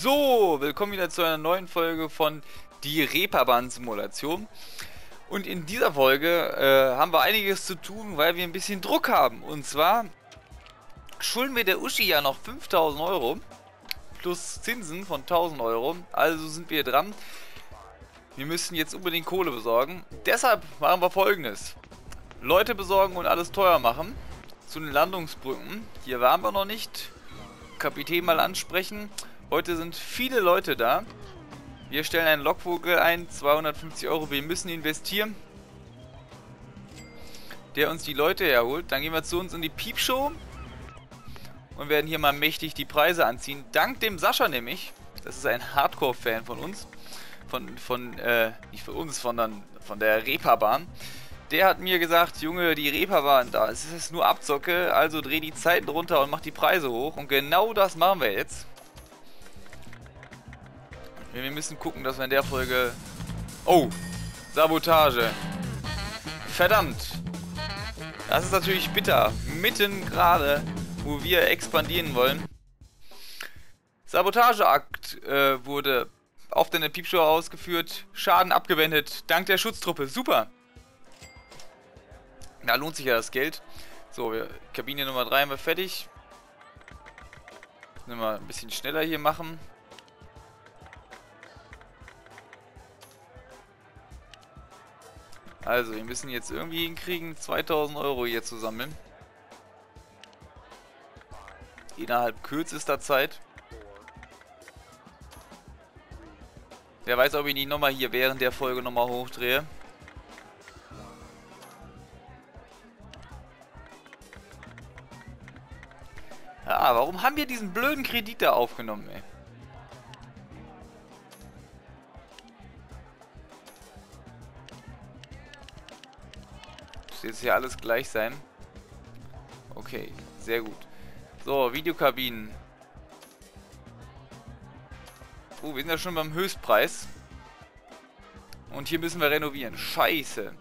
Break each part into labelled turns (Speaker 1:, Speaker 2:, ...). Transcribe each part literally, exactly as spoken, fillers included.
Speaker 1: So, willkommen wieder zu einer neuen Folge von Die Reeperbahn-Simulation. Und in dieser Folge äh, haben wir einiges zu tun, weil wir ein bisschen Druck haben. Und zwar schulden wir der Uschi ja noch fünftausend Euro plus Zinsen von tausend Euro. Also sind wir dran. Wir müssen jetzt unbedingt Kohle besorgen. Deshalb machen wir Folgendes. Leute besorgen und alles teuer machen. Zu den Landungsbrücken. Hier waren wir noch nicht. Kapitän mal ansprechen. Heute sind viele Leute da. Wir stellen einen Lockvogel ein. zweihundertfünfzig Euro. Wir müssen investieren. Der uns die Leute herholt. Dann gehen wir zu uns in die Piepshow. Und werden hier mal mächtig die Preise anziehen. Dank dem Sascha nämlich. Das ist ein Hardcore-Fan von uns. Von, von, äh, nicht von uns, sondern von der Reeperbahn. Der hat mir gesagt, Junge, die Reeperbahn, da es ist nur Abzocke, also dreh die Zeiten runter und mach die Preise hoch. Und genau das machen wir jetzt. Wir müssen gucken, dass wir in der Folge... Oh, Sabotage. Verdammt. Das ist natürlich bitter. Mitten gerade, wo wir expandieren wollen. Sabotageakt äh, wurde auf der Piepshow ausgeführt. Schaden abgewendet. Dank der Schutztruppe. Super. Da lohnt sich ja das Geld. So, wir, Kabine Nummer drei haben wir fertig. Müssen wir mal ein bisschen schneller hier machen. Also, wir müssen jetzt irgendwie hinkriegen, zweitausend Euro hier zu sammeln. Innerhalb kürzester Zeit. Wer weiß, ob ich die nochmal hier während der Folge nochmal hochdrehe. Ja, warum haben wir diesen blöden Kredit da aufgenommen, ey? Muss jetzt hier alles gleich sein. Okay, sehr gut. So, Videokabinen. Oh, wir sind ja schon beim Höchstpreis. Und hier müssen wir renovieren. Scheiße.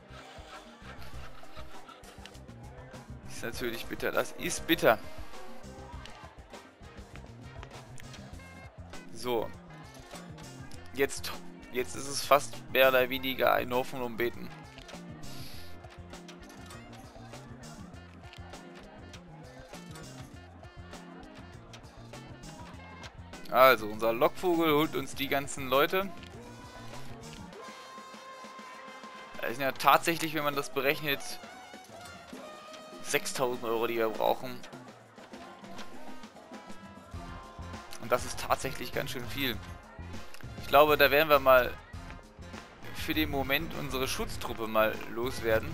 Speaker 1: Ist natürlich bitter. Das ist bitter. So. Jetzt, jetzt ist es fast mehr oder weniger ein Hoffen und Beten. Also, unser Lockvogel holt uns die ganzen Leute. Das sind ja tatsächlich, wenn man das berechnet, sechstausend Euro, die wir brauchen. Und das ist tatsächlich ganz schön viel. Ich glaube, da werden wir mal für den Moment unsere Schutztruppe mal loswerden.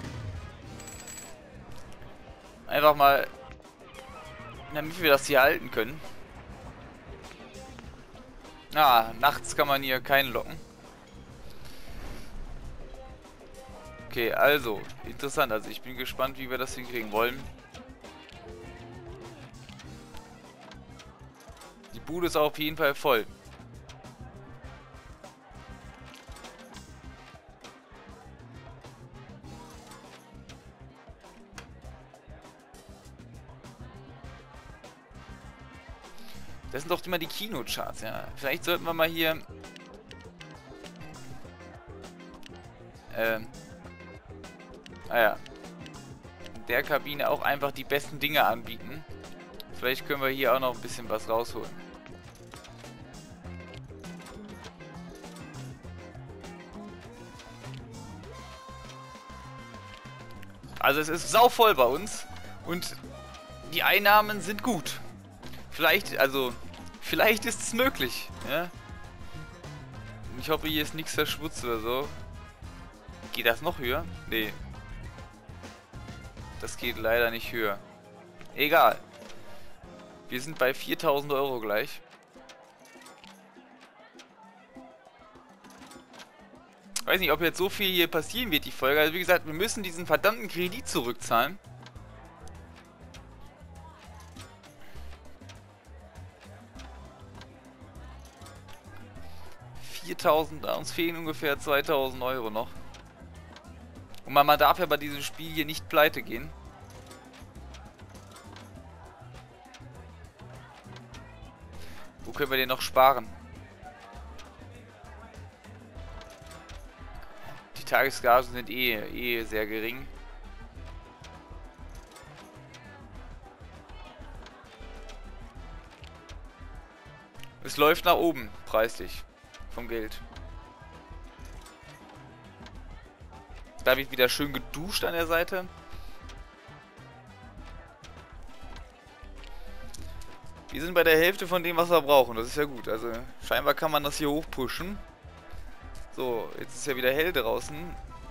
Speaker 1: Einfach mal, damit wir das hier halten können. Ah, nachts kann man hier keinen locken. Okay, also, interessant. Also ich bin gespannt, wie wir das hinkriegen wollen. Die Bude ist auf jeden Fall voll. Das sind doch immer die Kinocharts, ja. Vielleicht sollten wir mal hier... Ähm... Ah ja. In der Kabine auch einfach die besten Dinge anbieten. Vielleicht können wir hier auch noch ein bisschen was rausholen. Also es ist sauvoll bei uns. Und die Einnahmen sind gut. Vielleicht, also... Vielleicht ist es möglich, ja. Ich hoffe, hier ist nichts verschmutzt oder so. Geht das noch höher? Nee. Das geht leider nicht höher. Egal. Wir sind bei viertausend Euro gleich. Ich weiß nicht, ob jetzt so viel hier passieren wird, die Folge. Also wie gesagt, wir müssen diesen verdammten Kredit zurückzahlen. viertausend, uns fehlen ungefähr zweitausend Euro noch. Und man, man darf ja bei diesem Spiel hier nicht pleite gehen. Wo können wir den noch sparen? Die Tagesgagen sind eh, eh sehr gering. Es läuft nach oben, preislich. Vom Geld. Da wird wieder schön geduscht an der Seite. Wir sind bei der Hälfte von dem, was wir brauchen. Das ist ja gut. Also scheinbar kann man das hier hochpushen. So, jetzt ist ja wieder hell draußen.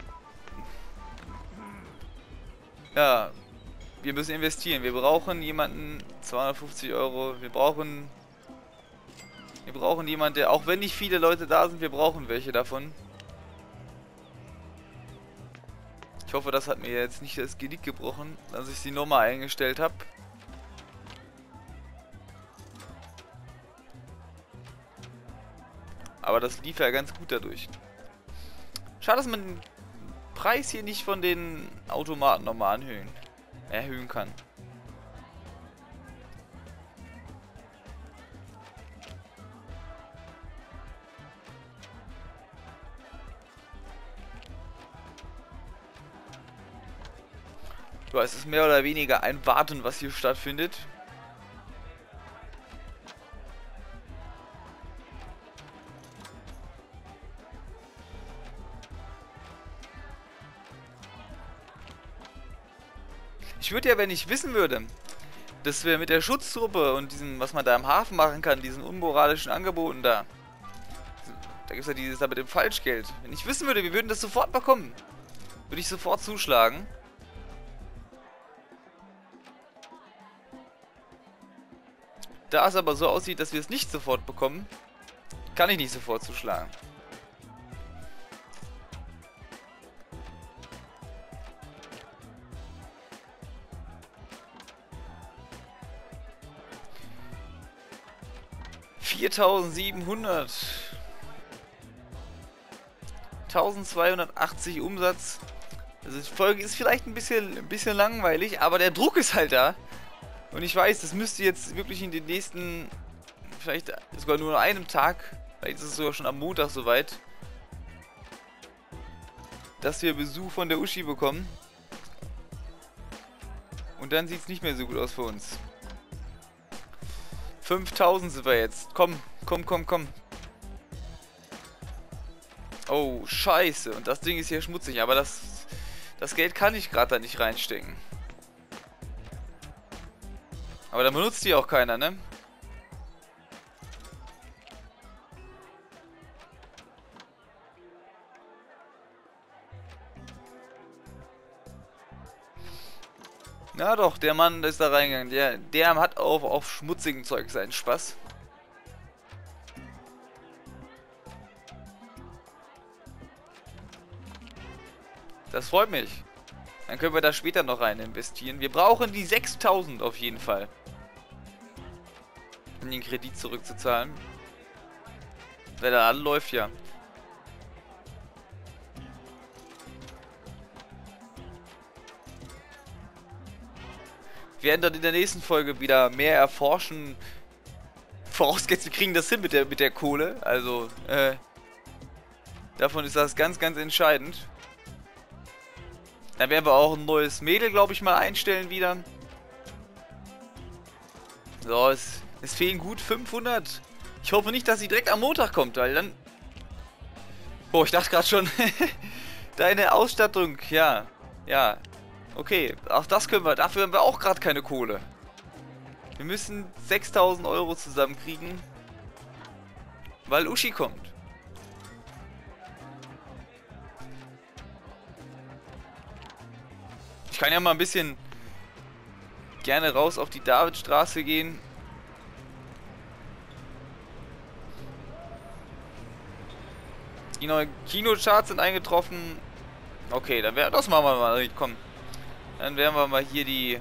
Speaker 1: Ja, wir müssen investieren. Wir brauchen jemanden, zweihundertfünfzig Euro. Wir brauchen... Wir brauchen jemanden, der, auch wenn nicht viele Leute da sind, wir brauchen welche davon. Ich hoffe, das hat mir jetzt nicht das Genick gebrochen, dass ich die Nummer eingestellt habe. Aber das lief ja ganz gut dadurch. Schade, dass man den Preis hier nicht von den Automaten nochmal anhöhen, erhöhen kann. Ja, es ist mehr oder weniger ein Warten, was hier stattfindet. Ich würde ja, wenn ich wissen würde, dass wir mit der Schutztruppe und diesem, was man da im Hafen machen kann, diesen unmoralischen Angeboten da, da gibt es ja dieses da mit dem Falschgeld. Wenn ich wissen würde, wir würden das sofort bekommen, würde ich sofort zuschlagen. Da es aber so aussieht, dass wir es nicht sofort bekommen, kann ich nicht sofort zuschlagen. viertausendsiebenhundert. eintausendzweihundertachtzig Umsatz. Also die Folge ist vielleicht ein bisschen, ein bisschen langweilig, aber der Druck ist halt da. Und ich weiß, das müsste jetzt wirklich in den nächsten, vielleicht sogar nur an einem Tag, vielleicht ist es sogar schon am Montag soweit, dass wir Besuch von der Uschi bekommen. Und dann sieht es nicht mehr so gut aus für uns. fünftausend sind wir jetzt. Komm, komm, komm, komm. Oh, scheiße. Und das Ding ist hier schmutzig, aber das, das Geld kann ich gerade da nicht reinstecken. Aber dann benutzt die auch keiner, ne? Na doch, der Mann ist da reingegangen. Der, der hat auch auf schmutzigen Zeug seinen Spaß. Das freut mich. Dann können wir da später noch rein investieren. Wir brauchen die sechstausend auf jeden Fall, um den Kredit zurückzuzahlen. Weil da alles läuft ja. Wir werden dann in der nächsten Folge wieder mehr erforschen. Vorausgesetzt, wir kriegen das hin mit der, mit der Kohle. Also, äh, davon ist das ganz, ganz entscheidend. Dann werden wir auch ein neues Mädel, glaube ich, mal einstellen wieder. So, es, es fehlen gut fünfhundert. Ich hoffe nicht, dass sie direkt am Montag kommt, weil dann... Boah, ich dachte gerade schon, deine Ausstattung, ja, ja. Okay, auch das können wir, dafür haben wir auch gerade keine Kohle. Wir müssen sechstausend Euro zusammenkriegen, weil Uschi kommt. Ich kann ja mal ein bisschen gerne raus auf die Davidstraße gehen. Die neuen Kinocharts sind eingetroffen. Okay, dann wäre das machen wir mal. Komm. Dann werden wir mal hier die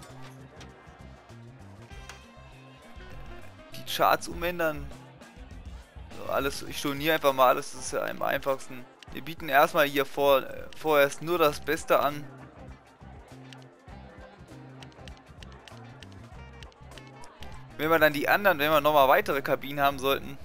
Speaker 1: die Charts umändern. So, alles, ich storniere einfach mal alles, das ist ja am einfachsten. Wir bieten erstmal hier vor, äh, vorerst nur das Beste an. wenn wir dann die anderen, wenn wir nochmal weitere Kabinen haben sollten,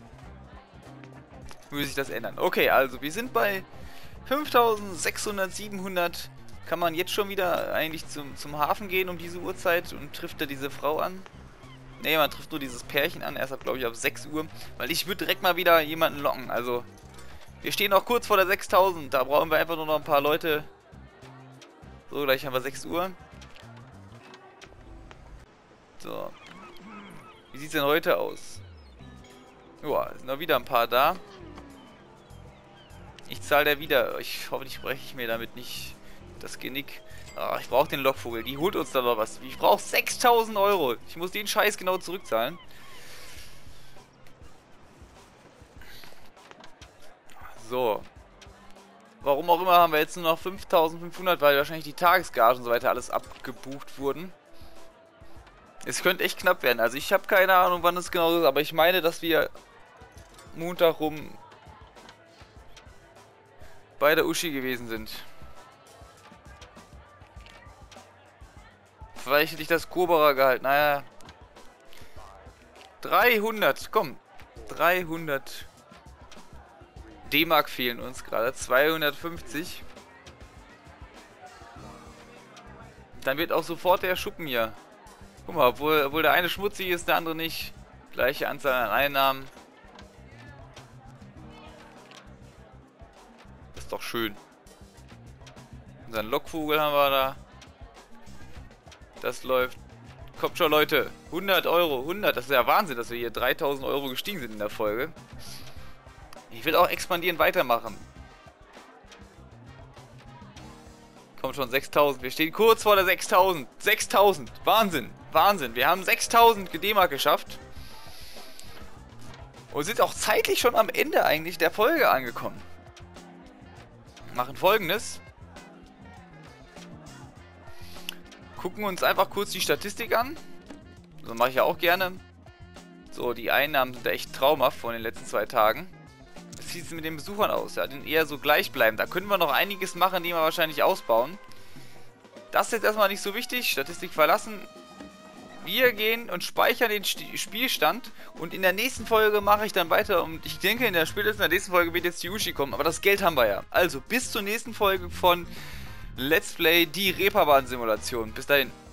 Speaker 1: würde sich das ändern. Okay, also wir sind bei fünftausendsechshundert, siebenhundert. Kann man jetzt schon wieder eigentlich zum, zum Hafen gehen um diese Uhrzeit und trifft da diese Frau an? Ne, man trifft nur dieses Pärchen an. Erst ab, glaube ich, ab sechs Uhr. Weil ich würde direkt mal wieder jemanden locken. Also, wir stehen noch kurz vor der sechstausend. Da brauchen wir einfach nur noch ein paar Leute. So, gleich haben wir sechs Uhr. So. Wie sieht es denn heute aus? Joa, sind noch wieder ein paar da. Ich zahle der wieder. Ich hoffe, ich breche ich mir damit nicht das Genick. Oh, ich brauche den Lockvogel. Die holt uns da noch was. Ich brauche sechstausend Euro. Ich muss den Scheiß genau zurückzahlen. So. Warum auch immer haben wir jetzt nur noch fünftausendfünfhundert, weil wahrscheinlich die Tagesgagen und so weiter alles abgebucht wurden. Es könnte echt knapp werden. Also ich habe keine Ahnung, wann es genau ist, aber ich meine, dass wir Montag rum bei der Uschi gewesen sind. Vielleicht hätte ich das Kobra gehalten. Naja. dreihundert. Komm. dreihundert D-Mark fehlen uns gerade. zweihundertfünfzig. Dann wird auch sofort der Schuppen hier. Guck mal, obwohl, obwohl der eine schmutzig ist, der andere nicht. Gleiche Anzahl an Einnahmen. Das ist doch schön. Unseren Lockvogel haben wir da. Das läuft. Kommt schon, Leute. hundert Euro. hundert. Das ist ja Wahnsinn, dass wir hier dreitausend Euro gestiegen sind in der Folge. Ich will auch expandieren weitermachen. Kommt schon, sechstausend. Wir stehen kurz vor der sechstausend. sechstausend. Wahnsinn. Wahnsinn. Wir haben sechstausend D-Mark geschafft. Und sind auch zeitlich schon am Ende eigentlich der Folge angekommen. Machen Folgendes. Gucken uns einfach kurz die Statistik an. So mache ich ja auch gerne. So, die Einnahmen sind echt traumhaft von den letzten zwei Tagen. Wie sieht es mit den Besuchern aus? Ja, den eher so gleich bleiben. Da können wir noch einiges machen, die wir wahrscheinlich ausbauen. Das ist jetzt erstmal nicht so wichtig. Statistik verlassen. Wir gehen und speichern den Spielstand. Und in der nächsten Folge mache ich dann weiter. Und ich denke, in der spätestens in der nächsten Folge wird jetzt die Uschi kommen. Aber das Geld haben wir ja. Also, bis zur nächsten Folge von Let's Play die Reeperbahn-Simulation. Bis dahin.